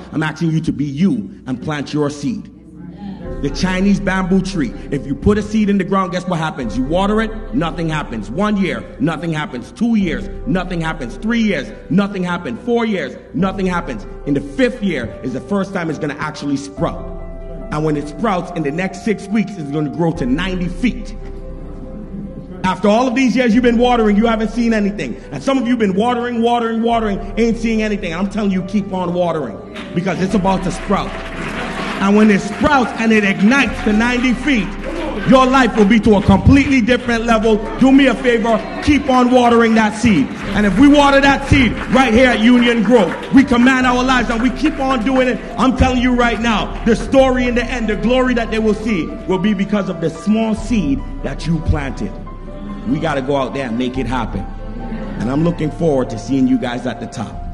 I'm asking you to be you and plant your seed. The Chinese bamboo tree. If you put a seed in the ground, guess what happens? You water it, nothing happens. 1 year, nothing happens. 2 years, nothing happens. 3 years, nothing happens. 4 years, nothing happens. In the 5th year is the first time it's going to actually sprout. And when it sprouts, in the next 6 weeks, it's going to grow to 90 feet. After all of these years you've been watering, you haven't seen anything. And some of you have been watering, ain't seeing anything. And I'm telling you, keep on watering because it's about to sprout. And when it sprouts and it ignites to 90 feet, your life will be to a completely different level. Do me a favor, keep on watering that seed. And if we water that seed right here at Union Grove, we command our lives and we keep on doing it. I'm telling you right now, the story in the end, the glory that they will see will be because of the small seed that you planted. We got to go out there and make it happen. And I'm looking forward to seeing you guys at the top.